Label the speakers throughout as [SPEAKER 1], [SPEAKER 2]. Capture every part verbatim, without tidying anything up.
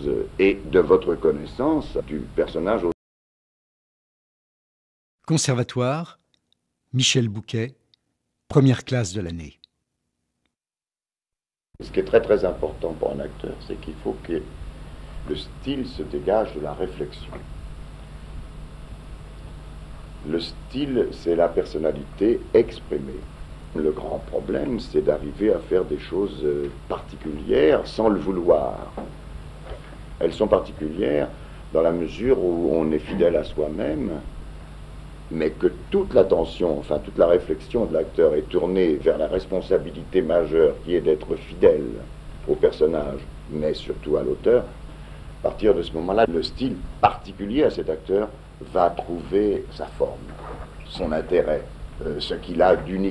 [SPEAKER 1] chose et de votre connaissance du personnage.
[SPEAKER 2] Conservatoire, Michel Bouquet, première classe de l'année.
[SPEAKER 1] Ce qui est très très important pour un acteur, c'est qu'il faut que le style se dégage de la réflexion. Le style, c'est la personnalité exprimée. Le grand problème, c'est d'arriver à faire des choses particulières sans le vouloir. Elles sont particulières dans la mesure où on est fidèle à soi-même, mais que toute l'attention, enfin toute la réflexion de l'acteur est tournée vers la responsabilité majeure qui est d'être fidèle au personnage, mais surtout à l'auteur. À partir de ce moment-là, le style particulier à cet acteur va trouver sa forme, son intérêt, euh, ce qu'il a d'unique.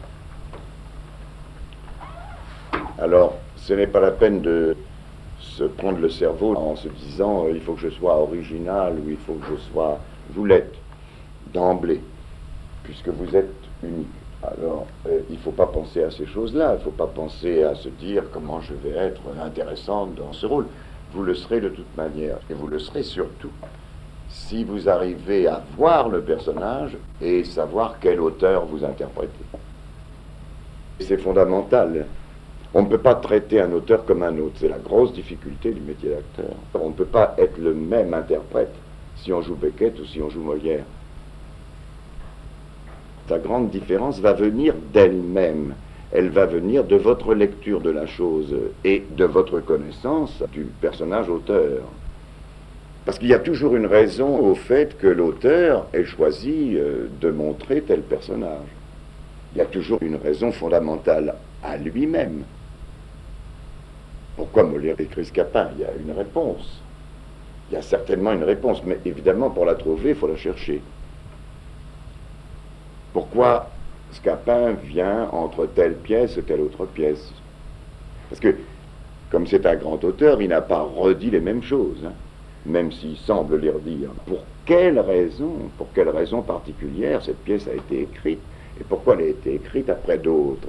[SPEAKER 1] Alors, ce n'est pas la peine de se prendre le cerveau en se disant euh, il faut que je sois original ou il faut que je sois... Vous l'êtes d'emblée, puisque vous êtes unique. Alors, euh, il ne faut pas penser à ces choses-là, il ne faut pas penser à se dire comment je vais être intéressante dans ce rôle. Vous le serez de toute manière, et vous le serez surtout si vous arrivez à voir le personnage et savoir quel auteur vous interprétez. C'est fondamental. On ne peut pas traiter un auteur comme un autre, c'est la grosse difficulté du métier d'acteur. On ne peut pas être le même interprète si on joue Beckett ou si on joue Molière. La grande différence va venir d'elle-même. Elle va venir de votre lecture de la chose et de votre connaissance du personnage auteur. Parce qu'il y a toujours une raison au fait que l'auteur ait choisi de montrer tel personnage. Il y a toujours une raison fondamentale à lui-même. Pourquoi Molière écrit Scapin? Il y a une réponse. Il y a certainement une réponse, mais évidemment, pour la trouver, il faut la chercher. Pourquoi Scapin vient entre telle pièce et telle autre pièce? Parce que, comme c'est un grand auteur, il n'a pas redit les mêmes choses, hein, même s'il semble les redire. Pour quelle raison, pour quelle raison particulière cette pièce a été écrite? Et pourquoi elle a été écrite après d'autres?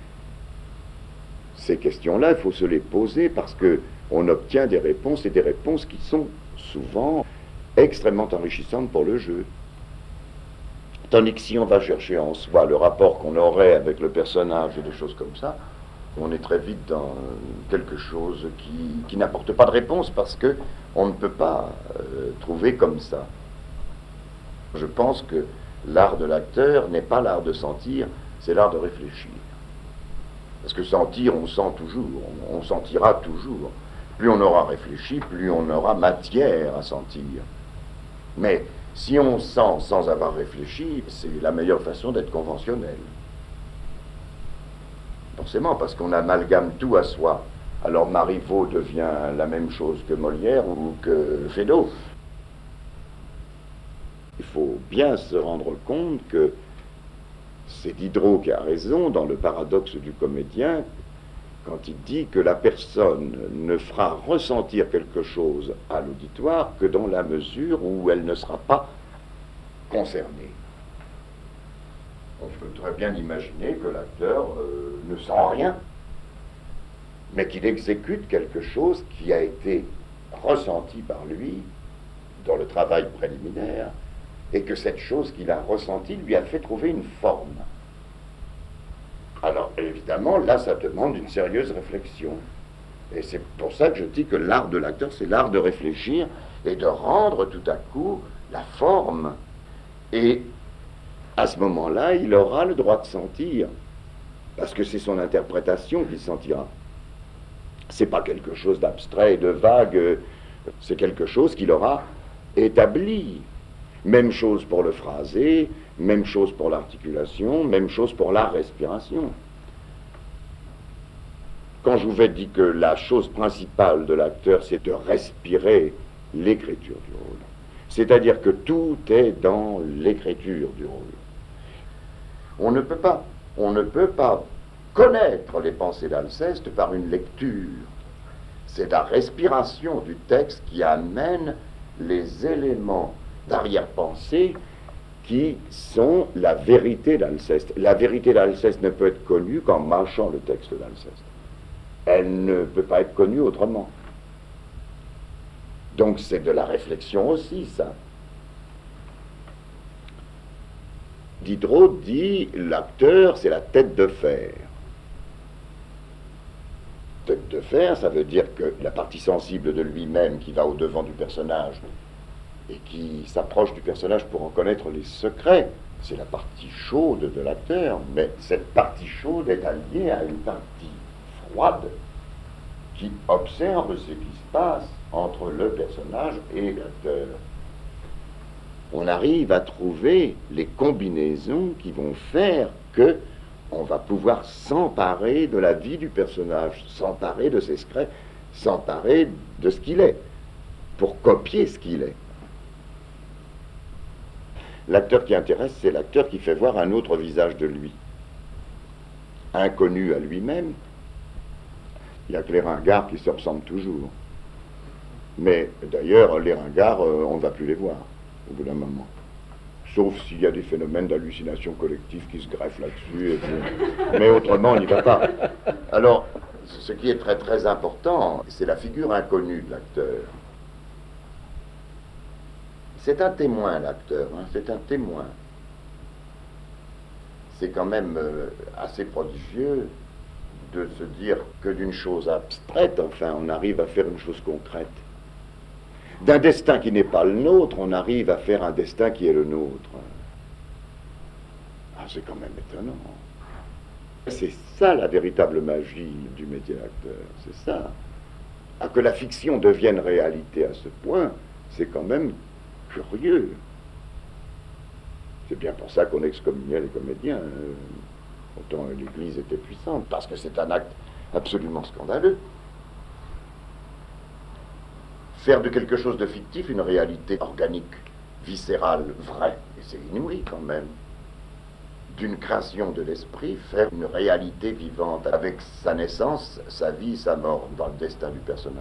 [SPEAKER 1] Ces questions-là, il faut se les poser parce qu'on obtient des réponses, et des réponses qui sont souvent extrêmement enrichissantes pour le jeu. Tandis que si on va chercher en soi le rapport qu'on aurait avec le personnage et des choses comme ça, on est très vite dans quelque chose qui, qui n'apporte pas de réponse parce qu'on ne peut pas euh, trouver comme ça. Je pense que l'art de l'acteur n'est pas l'art de sentir, c'est l'art de réfléchir. Parce que sentir, on sent toujours, on, on sentira toujours. Plus on aura réfléchi, plus on aura matière à sentir. Mais si on sent sans avoir réfléchi, c'est la meilleure façon d'être conventionnel. Forcément, parce qu'on amalgame tout à soi. Alors Marivaux devient la même chose que Molière ou que Feydeau. Il faut bien se rendre compte que c'est Diderot qui a raison dans le paradoxe du comédien quand il dit que la personne ne fera ressentir quelque chose à l'auditoire que dans la mesure où elle ne sera pas concernée. On peut très bien imaginer que l'acteur euh, ne sent rien, mais qu'il exécute quelque chose qui a été ressenti par lui dans le travail préliminaire, et que cette chose qu'il a ressentie lui a fait trouver une forme. Alors, évidemment, là, ça demande une sérieuse réflexion. Et c'est pour ça que je dis que l'art de l'acteur, c'est l'art de réfléchir et de rendre tout à coup la forme. Et à ce moment-là, il aura le droit de sentir, parce que c'est son interprétation qu'il sentira. C'est pas quelque chose d'abstrait et de vague, c'est quelque chose qu'il aura établi. Même chose pour le phrasé, même chose pour l'articulation, même chose pour la respiration. Quand je vous ai dit que la chose principale de l'acteur, c'est de respirer l'écriture du rôle. C'est-à-dire que tout est dans l'écriture du rôle. On ne peut pas, on ne peut pas connaître les pensées d'Alceste par une lecture. C'est la respiration du texte qui amène les éléments d'arrière-pensée qui sont la vérité d'Alceste. La vérité d'Alceste ne peut être connue qu'en mâchant le texte d'Alceste. Elle ne peut pas être connue autrement. Donc c'est de la réflexion aussi, ça. Diderot dit, l'acteur, c'est la tête de fer. Tête de fer, ça veut dire que la partie sensible de lui-même qui va au-devant du personnage et qui s'approche du personnage pour en connaître les secrets, c'est la partie chaude de l'acteur, mais cette partie chaude est alliée à une partie froide qui observe ce qui se passe entre le personnage et l'acteur. On arrive à trouver les combinaisons qui vont faire que on va pouvoir s'emparer de la vie du personnage, s'emparer de ses secrets, s'emparer de ce qu'il est, pour copier ce qu'il est. L'acteur qui intéresse, c'est l'acteur qui fait voir un autre visage de lui, inconnu à lui-même. Il n'y a que les ringards qui se ressemblent toujours. Mais d'ailleurs, les ringards, euh, on ne va plus les voir au bout d'un moment. Sauf s'il y a des phénomènes d'hallucination collective qui se greffent là-dessus. Et puis... Mais autrement, on n'y va pas. Alors, ce qui est très très important, c'est la figure inconnue de l'acteur. C'est un témoin, l'acteur, hein, c'est un témoin. C'est quand même euh, assez prodigieux de se dire que d'une chose abstraite, enfin, on arrive à faire une chose concrète. D'un destin qui n'est pas le nôtre, on arrive à faire un destin qui est le nôtre. Ah, c'est quand même étonnant. C'est ça la véritable magie du métier d'acteur, c'est ça. Ah, que la fiction devienne réalité à ce point, c'est quand même curieux. C'est bien pour ça qu'on excommuniait les comédiens. Pourtant, l'Église était puissante, parce que c'est un acte absolument scandaleux. Faire de quelque chose de fictif une réalité organique, viscérale, vraie, et c'est inouï quand même. D'une création de l'esprit, faire une réalité vivante, avec sa naissance, sa vie, sa mort, dans le destin du personnage.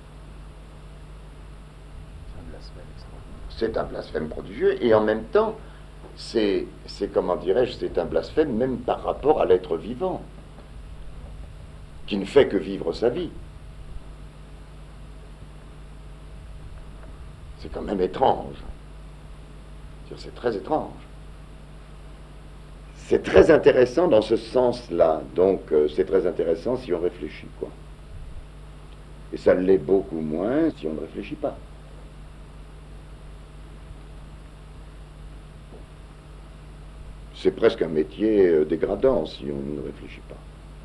[SPEAKER 1] C'est un blasphème prodigieux, et en même temps, c'est, c'est comment dirais-je, c'est un blasphème même par rapport à l'être vivant, qui ne fait que vivre sa vie. C'est quand même étrange. C'est très étrange. C'est très intéressant dans ce sens-là. Donc, euh, c'est très intéressant si on réfléchit, quoi. Et ça l'est beaucoup moins si on ne réfléchit pas. C'est presque un métier euh, dégradant si on ne réfléchit pas.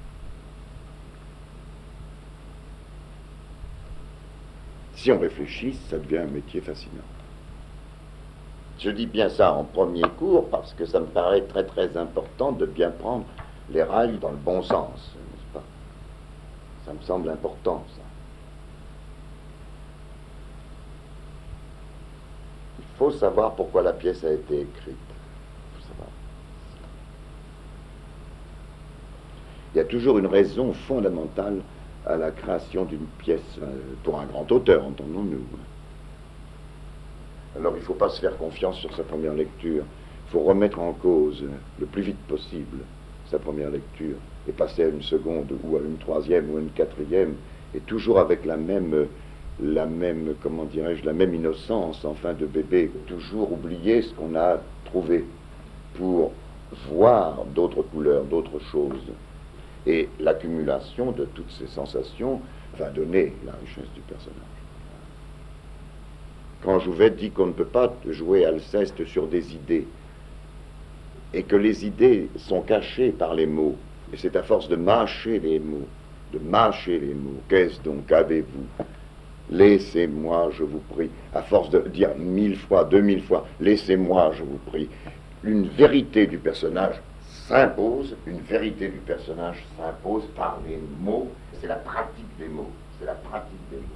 [SPEAKER 1] Si on réfléchit, ça devient un métier fascinant. Je dis bien ça en premier cours parce que ça me paraît très très important de bien prendre les rails dans le bon sens, n'est-ce pas? Ça me semble important, ça. Il faut savoir pourquoi la pièce a été écrite. Il faut savoir. Il y a toujours une raison fondamentale à la création d'une pièce, pour un grand auteur, entendons-nous. Alors il ne faut pas se faire confiance sur sa première lecture. Il faut remettre en cause le plus vite possible sa première lecture et passer à une seconde ou à une troisième ou à une quatrième, et toujours avec la même, la même, comment dirais-je, la même innocence, enfin, de bébé. Toujours oublier ce qu'on a trouvé pour voir d'autres couleurs, d'autres choses. Et l'accumulation de toutes ces sensations va donner la richesse du personnage. Quand Jouvet dit qu'on ne peut pas jouer Alceste sur des idées, et que les idées sont cachées par les mots, et c'est à force de mâcher les mots, de mâcher les mots, qu'est-ce donc avez-vous? Laissez-moi, je vous prie, à force de dire mille fois, deux mille fois, laissez-moi, je vous prie, une vérité du personnage s'impose, une vérité du personnage s'impose par les mots. C'est la pratique des mots, c'est la pratique des mots.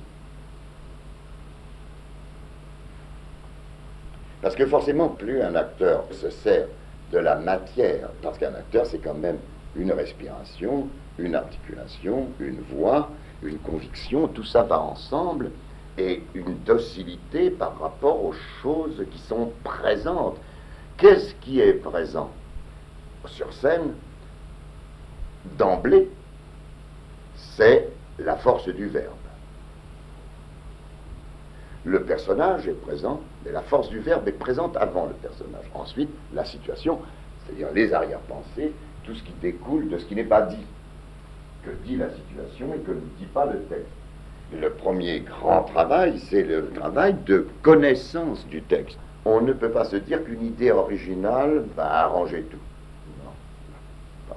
[SPEAKER 1] Parce que forcément, plus un acteur se sert de la matière, parce qu'un acteur, c'est quand même une respiration, une articulation, une voix, une conviction, tout ça va ensemble, et une docilité par rapport aux choses qui sont présentes. Qu'est-ce qui est présent sur scène, d'emblée? C'est la force du verbe. Le personnage est présent, mais la force du verbe est présente avant le personnage. Ensuite, la situation, c'est-à-dire les arrière-pensées, tout ce qui découle de ce qui n'est pas dit. Que dit la situation et que ne dit pas le texte. Le premier grand travail, c'est le travail de connaissance du texte. On ne peut pas se dire qu'une idée originale va arranger tout. Non.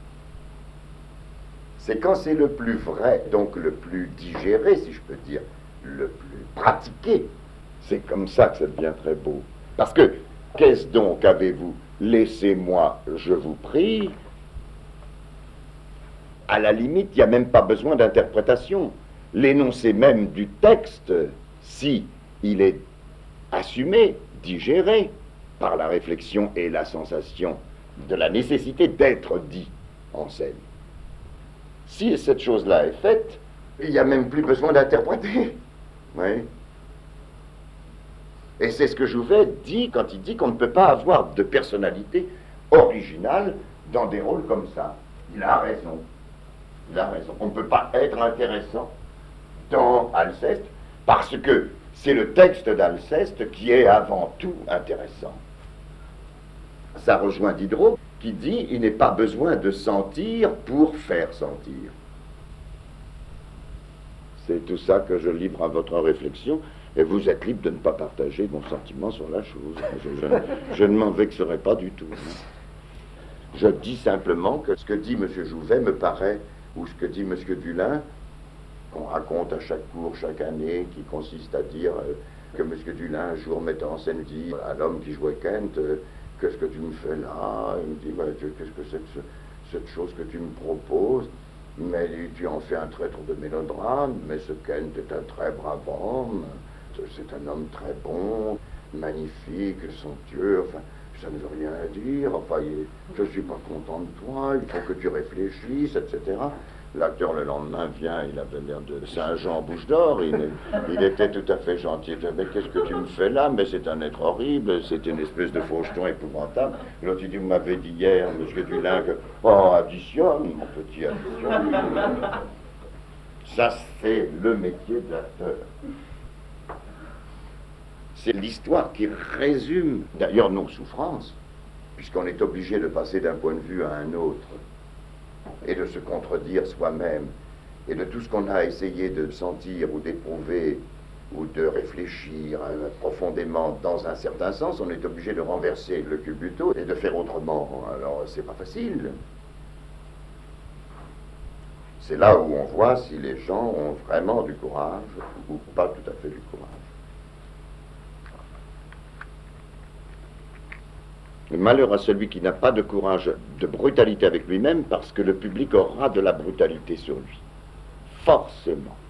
[SPEAKER 1] C'est quand c'est le plus vrai, donc le plus digéré, si je peux dire, le plus pratiqué. C'est comme ça que ça devient très beau. Parce que, qu'est-ce donc avez-vous? Laissez-moi, je vous prie. À la limite, il n'y a même pas besoin d'interprétation. L'énoncé même du texte, si il est assumé, digéré par la réflexion et la sensation de la nécessité d'être dit en scène. Si cette chose-là est faite, il n'y a même plus besoin d'interpréter. Oui. Et c'est ce que Jouvet dit quand il dit qu'on ne peut pas avoir de personnalité originale dans des rôles comme ça. Il a raison. Il a raison. On ne peut pas être intéressant dans Alceste parce que c'est le texte d'Alceste qui est avant tout intéressant. Ça rejoint Diderot qui dit il n'est pas besoin de sentir pour faire sentir. C'est tout ça que je livre à votre réflexion et vous êtes libre de ne pas partager mon sentiment sur la chose. Je, je, je ne m'en vexerai pas du tout. Je dis simplement que ce que dit M. Jouvet me paraît, ou ce que dit M. Dulin, qu'on raconte à chaque cours, chaque année, qui consiste à dire euh, que M. Dulin, un jour, mettant en scène, dit à l'homme qui jouait Kent, euh, qu'est-ce que tu me fais là? Il me dit, ouais, qu'est-ce que c'est que ce, cette chose que tu me proposes? Mais tu en fais un traître de mélodrame, mais ce Kent est un très brave homme, c'est un homme très bon, magnifique, somptueux, enfin, ça ne veut rien dire, enfin, il, je ne suis pas content de toi, il faut que tu réfléchisses, et cetera. L'acteur, le lendemain, vient, il avait l'air de Saint-Jean Bouche d'Or, il, il était tout à fait gentil. Mais qu'est-ce que tu me fais là? Mais c'est un être horrible, c'est une espèce de faucheton épouvantable. L'autre, il dit, vous m'avez dit hier, monsieur Dulin, que... Oh, additionne, mon petit, additionne. Ça, c'est le métier de l'acteur. C'est l'histoire qui résume, d'ailleurs, nos souffrances, puisqu'on est obligé de passer d'un point de vue à un autre, et de se contredire soi-même, et de tout ce qu'on a essayé de sentir ou d'éprouver, ou de réfléchir hein, profondément dans un certain sens, on est obligé de renverser le cubuto et de faire autrement. Alors, c'est pas facile. C'est là où on voit si les gens ont vraiment du courage, ou pas tout à fait du courage. Malheur à celui qui n'a pas de courage, de brutalité avec lui-même, parce que le public aura de la brutalité sur lui. Forcément.